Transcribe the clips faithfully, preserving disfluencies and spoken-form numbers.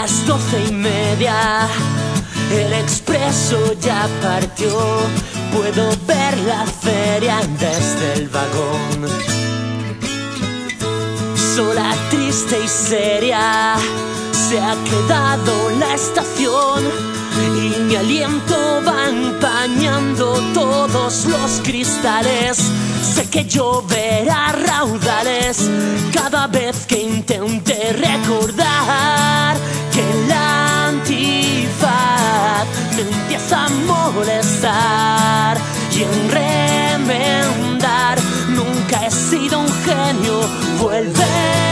las doce y media, el expreso ya partió. Puedo ver la feria desde el vagón. Sola, triste y seria, se ha quedado la estación y mi aliento va empañando todos los cristales. Sé que lloverá raudales cada vez que intente recordar que la antifaz me empieza a molestar y en remendar. Nunca he sido un genio, vuelve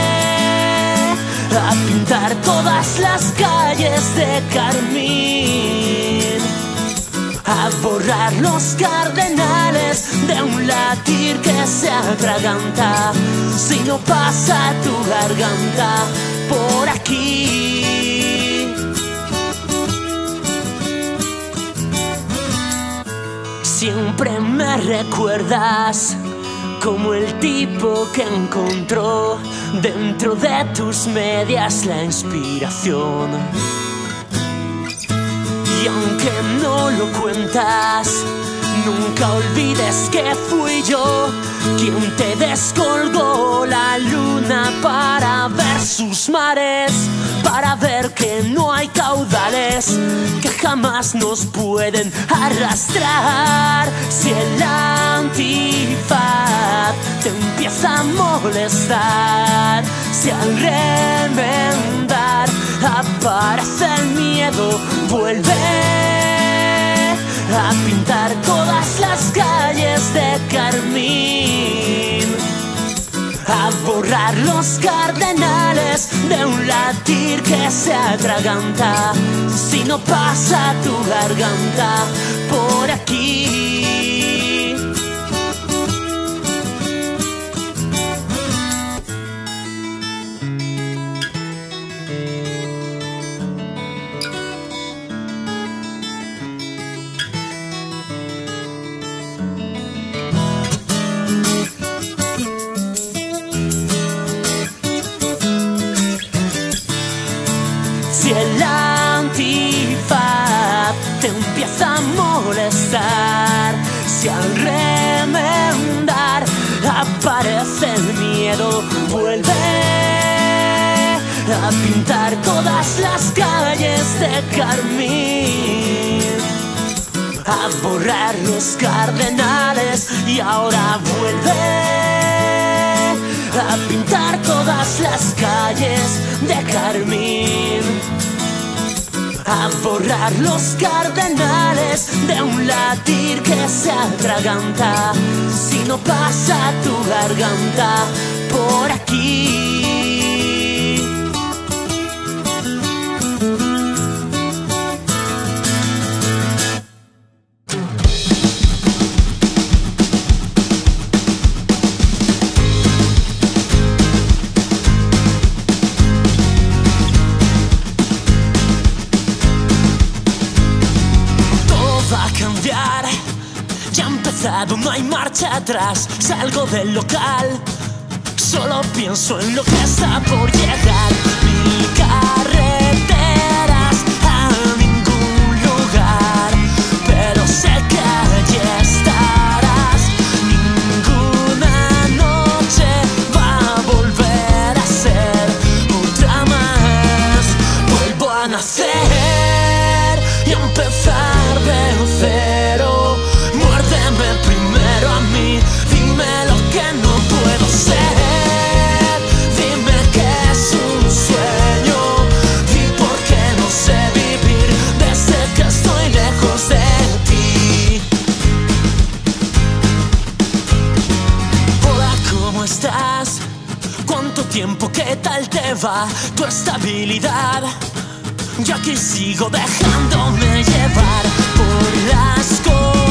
a pintar todas las calles de carmín, a borrar los cardenales de un latir que se atraganta si no pasa tu garganta por aquí. Siempre me recuerdas como el tipo que encontró dentro de tus medias la inspiración. Y aunque no lo cuentas, nunca olvides que fui yo quien te descolgó la luna para ver sus mares, para ver que no hay caudales que jamás nos pueden arrastrar. Si el antifaz te empieza a molestar, si al remendar aparece el miedo, vuelve a pintar todas las calles de carmín, a borrar los cardenales de un latir que se atraganta si no pasa tu garganta por aquí. Si el antifaz te empieza a molestar, si al remendar aparece el miedo, vuelve a pintar todas las calles de carmín, a borrar los cardenales y ahora vuelve a pintar todas las calles de carmín, a borrar los cardenales de un latir que se atraganta si no pasa tu garganta por aquí. Ya ha empezado, no hay marcha atrás. Salgo del local, solo pienso en lo que está por llegar. Mil carreteras a ningún lugar, pero sé que allí estarás. Ninguna noche va a volver a ser otra más. Vuelvo a nacer y a empezar de cero. Muérdeme primero a mí, dime lo que no puedo ser, dime que es un sueño, di por qué no sé vivir desde que estoy lejos de ti. Hola, ¿cómo estás? ¿Cuánto tiempo? ¿Qué tal te va tu estabilidad? Yo aquí sigo dejándome llevar por las cosas